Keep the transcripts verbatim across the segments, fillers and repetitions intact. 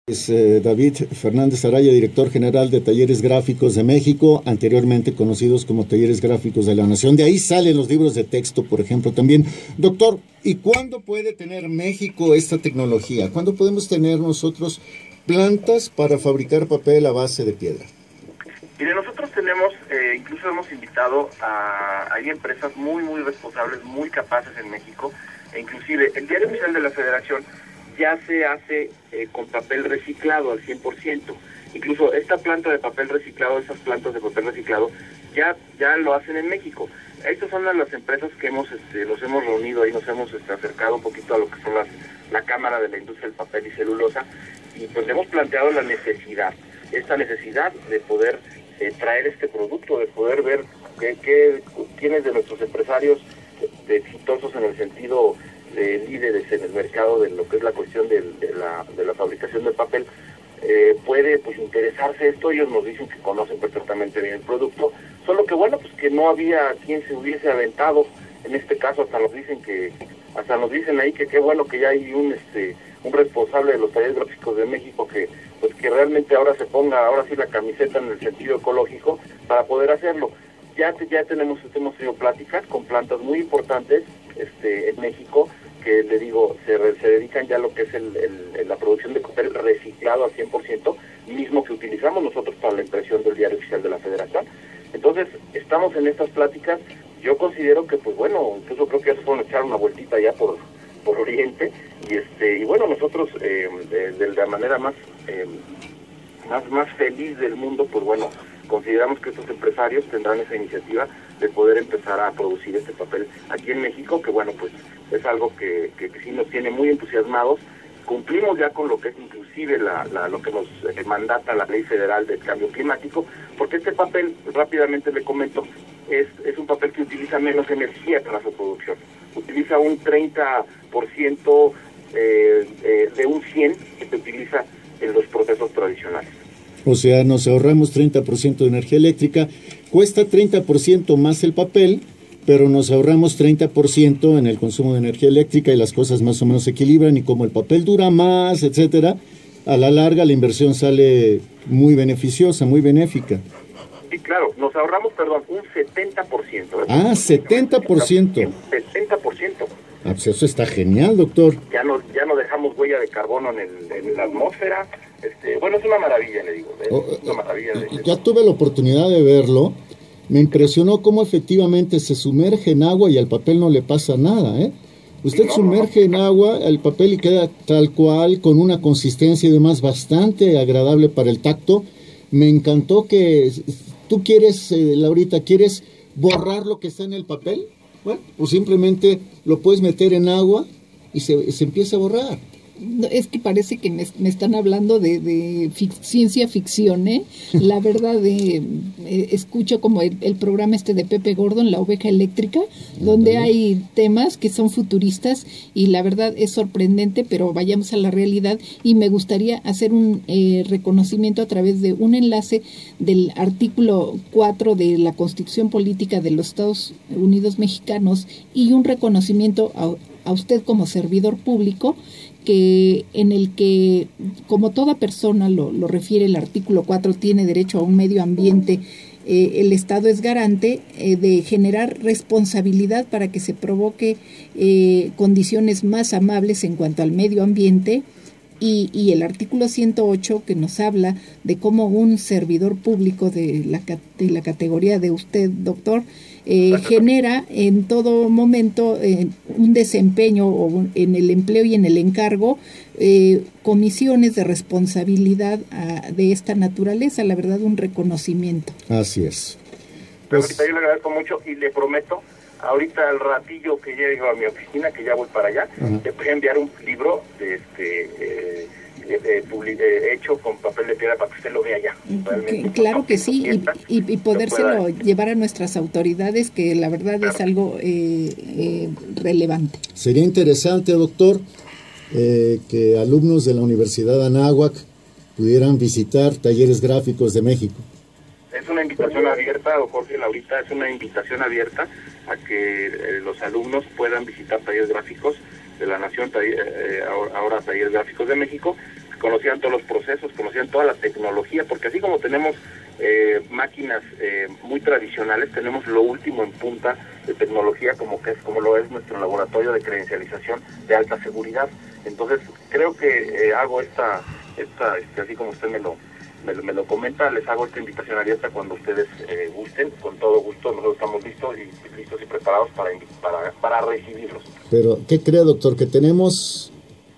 Es eh, David Fernández Araya, director general de Talleres Gráficos de México, anteriormente conocidos como Talleres Gráficos de la Nación. De ahí salen los libros de texto, por ejemplo, también. Doctor, ¿y cuándo puede tener México esta tecnología? ¿Cuándo podemos tener nosotros plantas para fabricar papel a base de piedra? Mire, nosotros tenemos, eh, incluso hemos invitado a, hay empresas muy, muy responsables, muy capaces en México, e inclusive el Diario Oficial de la Federación ya se hace eh, con papel reciclado al cien por ciento. Incluso esta planta de papel reciclado, esas plantas de papel reciclado, ya ya lo hacen en México. Estas son las, las empresas que hemos este, los hemos reunido y nos hemos este, acercado un poquito a lo que son las la Cámara de la Industria del Papel y Celulosa, y pues hemos planteado la necesidad, esta necesidad de poder eh, traer este producto, de poder ver qué, qué, quiénes de nuestros empresarios de, exitosos en el sentido de líderes en el mercado de lo que es la cuestión de, de, la, de la fabricación de papel, eh, puede pues interesarse esto. Ellos nos dicen que conocen perfectamente bien el producto, solo que bueno, pues que no había quien se hubiese aventado. En este caso hasta nos dicen que, hasta nos dicen ahí que qué bueno que ya hay un este un responsable de los talleres gráficos de México que pues que realmente ahora se ponga, ahora sí la camiseta en el sentido ecológico para poder hacerlo. Ya, ya tenemos, hemos tenido pláticas con plantas muy importantes este, en México, que le digo, se, se dedican ya a lo que es el, el, la producción de papel reciclado al cien por ciento, mismo que utilizamos nosotros para la impresión del Diario Oficial de la Federación. Entonces, estamos en estas pláticas. Yo considero que, pues bueno, incluso creo que ya se fueron a echar una vueltita ya por, por Oriente, y este y bueno, nosotros eh, de, de la manera más, eh, más, más feliz del mundo, pues bueno, consideramos que estos empresarios tendrán esa iniciativa de poder empezar a producir este papel aquí en México, que bueno, pues es algo que, que, que sí nos tiene muy entusiasmados. Cumplimos ya con lo que es inclusive la, la, lo que nos eh, mandata la Ley Federal del Cambio Climático, porque este papel, rápidamente le comento, es, es un papel que utiliza menos energía para su producción. Utiliza un treinta por ciento eh, eh, de un cien por ciento que se utiliza en los procesos tradicionales. O sea, nos ahorramos treinta por ciento de energía eléctrica, cuesta treinta por ciento más el papel, pero nos ahorramos treinta por ciento en el consumo de energía eléctrica y las cosas más o menos se equilibran, y como el papel dura más, etcétera, a la larga la inversión sale muy beneficiosa, muy benéfica. Sí, claro, nos ahorramos, perdón, un setenta por ciento. Ah, setenta por ciento. setenta por ciento. Ah, pues eso está genial, doctor. Ya no, ya no dejamos huella de carbono en, el, en la atmósfera. Este, bueno, es una maravilla, le digo. Es oh, una maravilla. De, ya tuve la oportunidad de verlo. Me impresionó cómo efectivamente se sumerge en agua y al papel no le pasa nada, ¿eh? Usted no, sumerge no, no. en agua el papel y queda tal cual, con una consistencia y demás bastante agradable para el tacto. Me encantó que tú quieres, eh, Laurita, ¿quieres borrar lo que está en el papel? Bueno, pues simplemente lo puedes meter en agua y se, se empieza a borrar. Es que parece que me, me están hablando de, de fic, ciencia ficción, ¿eh? La verdad, eh, eh, escucho como el, el programa este de Pepe Gordon, La Oveja Eléctrica, donde hay temas que son futuristas y la verdad es sorprendente, pero vayamos a la realidad, y me gustaría hacer un eh, reconocimiento a través de un enlace del artículo cuatro de la Constitución Política de los Estados Unidos Mexicanos, y un reconocimiento a, a usted como servidor público, que en el que, como toda persona lo, lo refiere el artículo cuatro, tiene derecho a un medio ambiente, eh, el Estado es garante eh, de generar responsabilidad para que se provoque eh, condiciones más amables en cuanto al medio ambiente, y, y el artículo ciento ocho, que nos habla de cómo un servidor público de la, de la categoría de usted, doctor, Eh, genera en todo momento eh, un desempeño o un, en el empleo y en el encargo, eh, comisiones de responsabilidad a, de esta naturaleza. La verdad, un reconocimiento. Así es. Pues, ahorita yo le agradezco mucho y le prometo, ahorita al ratillo que llego a mi oficina, que ya voy para allá, uh-huh. le voy a enviar un libro de este eh, eh, eh, hecho con papel de piedra para que usted lo vea ya. Que, claro que sí, y, y, y podérselo llevar a nuestras autoridades, que la verdad claro. es algo eh, eh, relevante. Sería interesante, doctor, eh, que alumnos de la Universidad Anáhuac pudieran visitar Talleres Gráficos de México. Es una invitación abierta, Jorge, Laurita, es una invitación abierta a que eh, los alumnos puedan visitar Talleres Gráficos de la Nación, taller, eh, ahora, ahora Talleres Gráficos de México, conocían todos los procesos, conocían toda la tecnología, porque así como tenemos eh, máquinas eh, muy tradicionales, tenemos lo último en punta de tecnología, como que es como lo es nuestro laboratorio de credencialización de alta seguridad. Entonces creo que eh, hago esta, esta este, así como usted me lo, me, me lo comenta, les hago esta invitación abierta cuando ustedes eh, gusten, con todo gusto. Nosotros estamos listos y listos y preparados para, para, para recibirlos. Pero, ¿qué cree, doctor? Que tenemos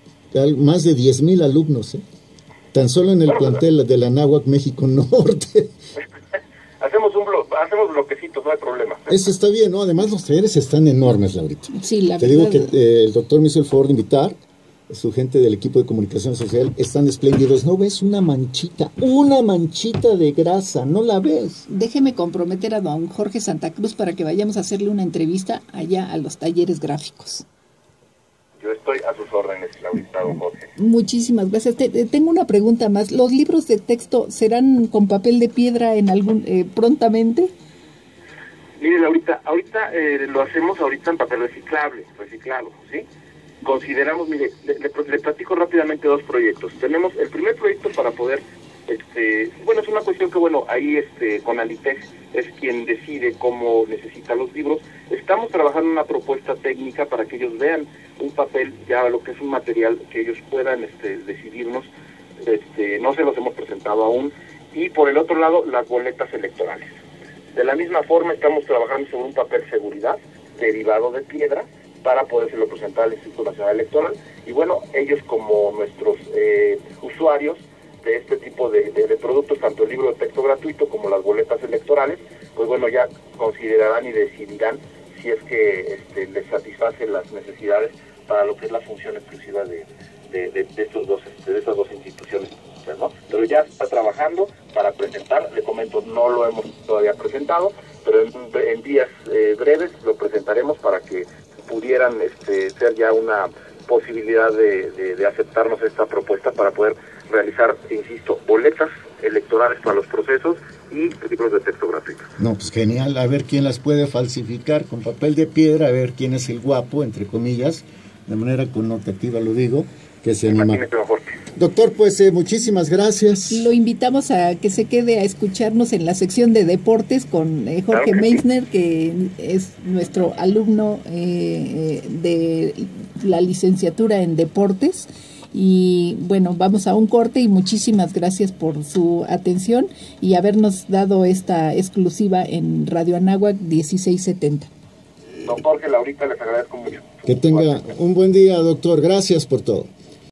más de diez mil alumnos, ¿eh? Tan solo en el bueno, plantel de la Anáhuac México Norte. hacemos un blo hacemos bloquecitos, no hay problema. Eso está bien, ¿no? Además los talleres están enormes, Laurita. Sí, la Te verdad. digo que eh, el doctor me hizo el favor de invitar, su gente del equipo de comunicación social, están espléndidos. ¿No ves una manchita? Una manchita de grasa, ¿no la ves? Déjeme comprometer a don Jorge Santa Cruz para que vayamos a hacerle una entrevista allá a los talleres gráficos. Yo estoy a sus órdenes, Laurita, don Jorge. Muchísimas gracias. Te, te, tengo una pregunta más. ¿Los libros de texto serán con papel de piedra en algún eh, prontamente? Mire, Laurita, ahorita eh, lo hacemos ahorita en papel reciclable, reciclado, ¿sí? Consideramos, mire, le, le, le platico rápidamente dos proyectos. Tenemos el primer proyecto para poder, este, bueno, es una cuestión que, bueno, ahí este, con Alitex es quien decide cómo necesita los libros. Estamos trabajando en una propuesta técnica para que ellos vean un papel, ya lo que es un material que ellos puedan este, decidirnos. Este, no se los hemos presentado aún. Y por el otro lado, las boletas electorales. De la misma forma, estamos trabajando sobre un papel seguridad derivado de piedra para podérselo presentar al Instituto Nacional Electoral. Y bueno, ellos como nuestros eh, usuarios de este tipo de, de, de productos, tanto el libro de texto gratuito como las boletas electorales, pues bueno, ya considerarán y decidirán si es que este, les satisface las necesidades para lo que es la función exclusiva de, de, de, de, estos dos, de estas dos instituciones, ¿no? Pero ya está trabajando para presentar, le comento, no lo hemos todavía presentado, pero en, en días eh, breves lo presentaremos para que pudieran este, ser ya una posibilidad de, de, de aceptarnos esta propuesta para poder realizar, insisto, boletas electorales para los procesos y libros de texto gratuitos. No, pues genial, a ver quién las puede falsificar con papel de piedra, a ver quién es el guapo, entre comillas, de manera connotativa lo digo, que se anima. Doctor, pues eh, muchísimas gracias. Lo invitamos a que se quede a escucharnos en la sección de deportes con eh, Jorge claro Meissner, sí. que es nuestro alumno eh, de la licenciatura en deportes. Y bueno, vamos a un corte y muchísimas gracias por su atención y habernos dado esta exclusiva en Radio Anáhuac dieciséis setenta. Don Jorge, Laurita, les agradezco mucho. Que tenga un buen día, doctor. Gracias por todo.